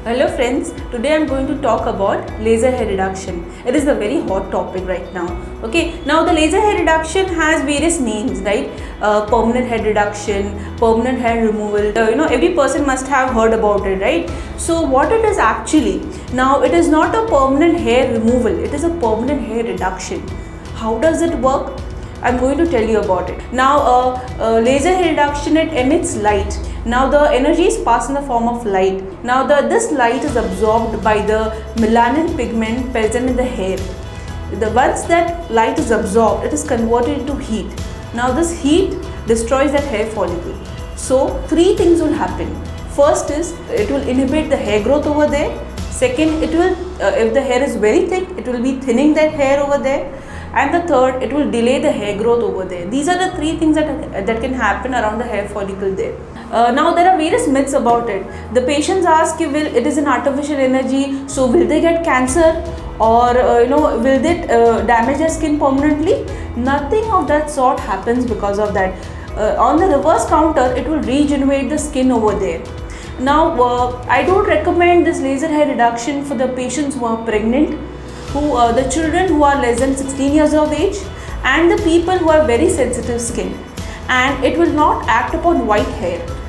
Hello friends, today I am going to talk about laser hair reduction. It is a very hot topic right now. Okay, now the laser hair reduction has various names, right? Permanent hair reduction, permanent hair removal. Every person must have heard about it, right? So what it is actually? Now it is not a permanent hair removal, it is a permanent hair reduction. How does it work? I'm going to tell you about it. Now laser hair reduction, it emits light. Now the energy is passed in the form of light. Now this light is absorbed by the melanin pigment present in the hair. Once that light is absorbed, it is converted into heat. Now this heat destroys that hair follicle. So three things will happen. First is it will inhibit the hair growth over there. Second, it will if the hair is very thick, it will be thinning that hair over there. And the third, it will delay the hair growth over there. These are the three things that can happen around the hair follicle there. Now there are various myths about it. The patients ask if it is an artificial energy, so will they get cancer, or will they damage their skin permanently? Nothing of that sort happens because of that. On the reverse counter, it will regenerate the skin over there. Now I don't recommend this laser hair reduction for the patients who are pregnant, the children who are less than 16 years of age, and the people who have very sensitive skin, and it will not act upon white hair.